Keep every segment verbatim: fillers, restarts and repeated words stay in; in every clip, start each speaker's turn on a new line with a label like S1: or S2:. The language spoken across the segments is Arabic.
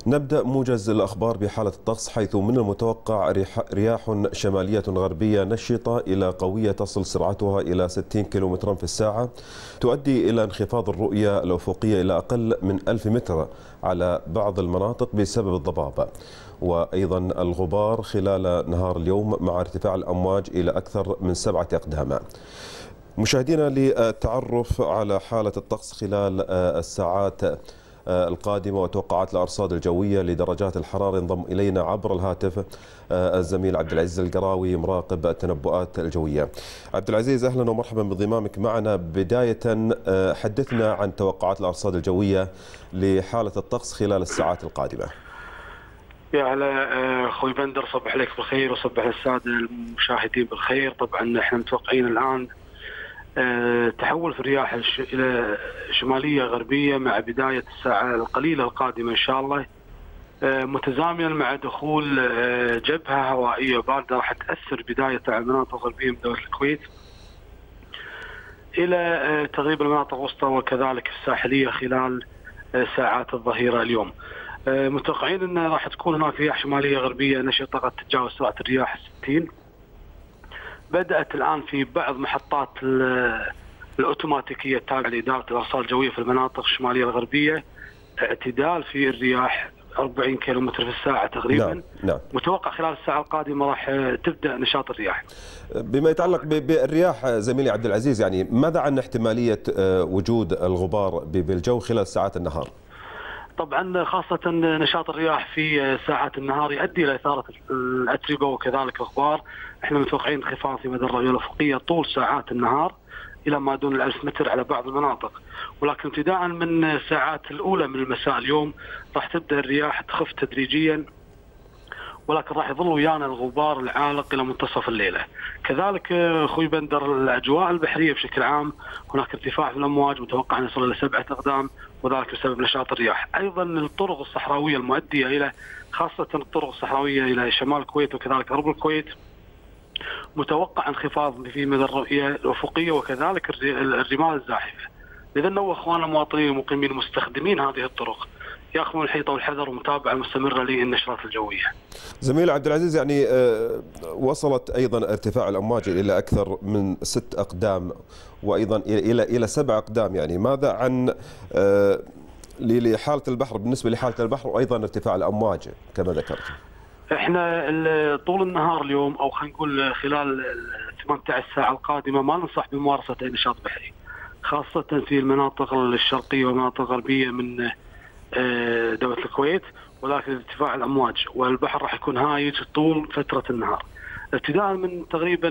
S1: نبدأ موجز الأخبار بحالة الطقس، حيث من المتوقع رياح شمالية غربية نشطة إلى قوية تصل سرعتها إلى ستين كيلومترا في الساعة، تؤدي إلى انخفاض الرؤية الأفقية إلى أقل من ألف متر على بعض المناطق بسبب الضباب، وأيضا الغبار خلال نهار اليوم مع ارتفاع الأمواج إلى أكثر من سبعة أقدام. مشاهدينا، للتعرف على حالة الطقس خلال الساعات القادمة وتوقعات الأرصاد الجوية لدرجات الحرارة، ينضم إلينا عبر الهاتف الزميل عبد العزيز القراوي مراقب التنبؤات الجوية. عبد العزيز، أهلا ومرحبا بانضمامك معنا. بداية حدثنا عن توقعات الأرصاد الجوية لحالة الطقس خلال الساعات القادمة.
S2: يا هلا اخوي بندر، صبح عليك بالخير وصبح الساده المشاهدين بالخير. طبعا احنا متوقعين الان تحول في الرياح الى شماليه غربيه مع بدايه الساعه القليله القادمه ان شاء الله، متزامنا مع دخول جبهه هوائيه بارده راح تاثر بدايه على المناطق الغربيه من دوله الكويت الى تقريبا المناطق الوسطى وكذلك الساحليه خلال ساعات الظهيره اليوم. متوقعين ان راح تكون هناك رياح شماليه غربيه نشطه قد تتجاوز سرعه الرياح ستين. بدات الان في بعض محطات الاوتوماتيكيه التابعه لاداره الارصاد الجويه في المناطق الشماليه الغربيه اعتدال في الرياح أربعين كيلومتر في الساعه تقريبا.
S1: نعم. نعم.
S2: متوقع خلال الساعه القادمه راح تبدا نشاط الرياح.
S1: بما يتعلق بالرياح زميلي عبد العزيز، يعني ماذا عن احتماليه وجود الغبار بالجو خلال ساعات النهار؟
S2: طبعا خاصة نشاط الرياح في ساعات النهار يؤدي إلى إثارة الأتربة وكذلك الغبار. احنا متوقعين انخفاض في مدى الرؤية الأفقية طول ساعات النهار إلى ما دون الألف متر على بعض المناطق، ولكن ابتداء من الساعات الأولى من المساء اليوم راح تبدأ الرياح تخف تدريجيا، ولكن راح يظل ويانا الغبار العالق الى منتصف الليله. كذلك اخوي بندر، الاجواء البحريه بشكل عام هناك ارتفاع في الامواج متوقع ان يصل الى سبعه اقدام، وذلك بسبب نشاط الرياح. ايضا الطرق الصحراويه المؤديه الى خاصه الطرق الصحراويه الى شمال الكويت وكذلك غرب الكويت متوقع انخفاض في مدى الرؤيه الافقيه وكذلك الرمال الزاحفه. لذا نوه اخواننا المواطنين المقيمين المستخدمين هذه الطرق ياخذون الحيطه والحذر ومتابعه مستمره للنشرات الجويه.
S1: زميل عبد العزيز، يعني وصلت ايضا ارتفاع الامواج الى اكثر من ست اقدام وايضا الى الى سبع اقدام، يعني ماذا عن لحاله البحر بالنسبه لحاله البحر وايضا ارتفاع الامواج كما ذكرت؟
S2: احنا طول النهار اليوم او خلينا نقول خلال ثمانية عشر ساعه القادمه ما ننصح بممارسه اي نشاط بحري، خاصه في المناطق الشرقيه والمناطق الغربيه من دولة الكويت، ولكن ارتفاع الامواج والبحر راح يكون هايج طول فترة النهار. ابتداء من تقريبا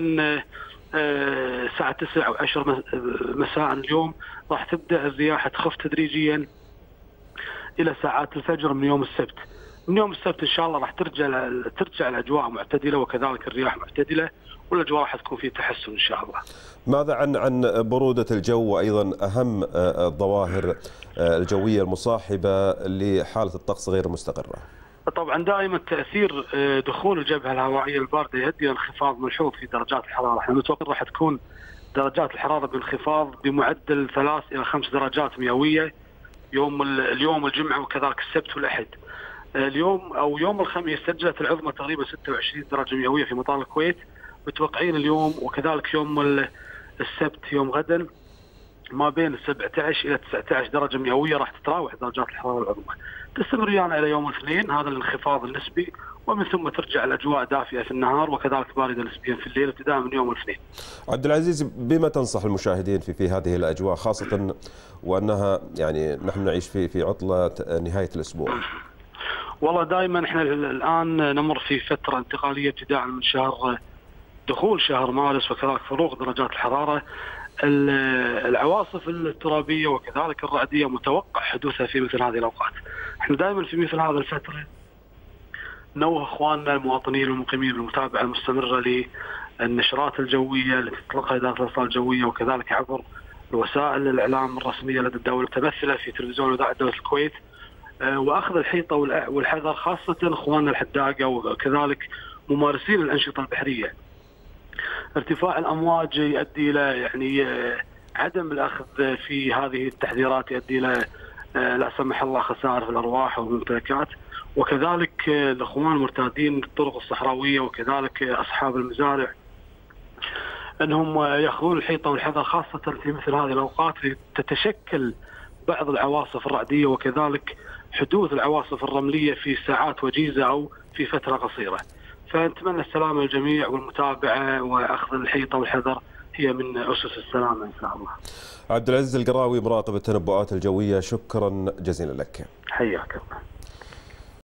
S2: الساعة تسعة او عشرة مساء اليوم راح تبدا الرياح تخف تدريجيا الى ساعات الفجر من يوم السبت. من يوم السبت ان شاء الله راح ترجع ترجع الاجواء معتدلة وكذلك الرياح معتدلة والاجواء راح تكون في تحسن ان شاء الله.
S1: ماذا عن عن برودة الجو وايضا اهم الظواهر الجوية المصاحبة لحالة الطقس غير المستقرة؟
S2: طبعا دائما تاثير دخول الجبهة الهوائية الباردة يؤدي الى انخفاض ملحوظ في درجات الحرارة. احنا متوقع راح تكون درجات الحرارة بانخفاض بمعدل ثلاث الى خمس درجات مئوية يوم اليوم الجمعة وكذلك السبت والاحد. اليوم او يوم الخميس سجلت العظمى تقريبا ستة وعشرين درجة مئوية في مطار الكويت. متوقعين اليوم وكذلك يوم السبت يوم غدا ما بين سبعة عشر الى تسعة عشر درجه مئويه راح تتراوح درجات الحراره العظمى. تستمر ويانا الى يوم الاثنين هذا الانخفاض النسبي، ومن ثم ترجع الاجواء دافئه في النهار وكذلك بارده نسبيا في الليل ابتداء من يوم الاثنين.
S1: عبد العزيز، بما تنصح المشاهدين في في هذه الاجواء، خاصه وانها يعني نحن نعيش في في عطله نهايه الاسبوع؟
S2: والله دائما احنا الان نمر في فتره انتقاليه ابتداء من شهر دخول شهر مارس وكذلك فروق درجات الحراره. العواصف الترابيه وكذلك الرعديه متوقع حدوثها في مثل هذه الاوقات. احنا دائما في مثل هذه الفتره نوه اخواننا المواطنين والمقيمين بالمتابعه المستمره للنشرات الجويه التي تطلقها اداره الارصاد الجويه وكذلك عبر وسائل الاعلام الرسميه لدى الدوله المتمثله في تلفزيون واذاعه دوله الكويت، واخذ الحيطه والحذر خاصه اخواننا الحداقه وكذلك ممارسين الانشطه البحريه. ارتفاع الامواج يؤدي الى يعني عدم الاخذ في هذه التحذيرات، يؤدي الى لا سمح الله خسائر في الأرواح والممتلكات. وكذلك الإخوان المرتادين بالطرق الصحراوية وكذلك أصحاب المزارع أنهم يأخذون الحيطة والحذر، خاصة في مثل هذه الأوقات تتشكل بعض العواصف الرعدية وكذلك حدوث العواصف الرملية في ساعات وجيزة أو في فترة قصيرة. فنتمنى السلامة للجميع والمتابعة وأخذ الحيطة والحذر هي من أسس السلامة إن شاء الله.
S1: عبد العزيز القراوي مراقب التنبؤات الجوية، شكرا جزيلا لك.
S2: حياك الله.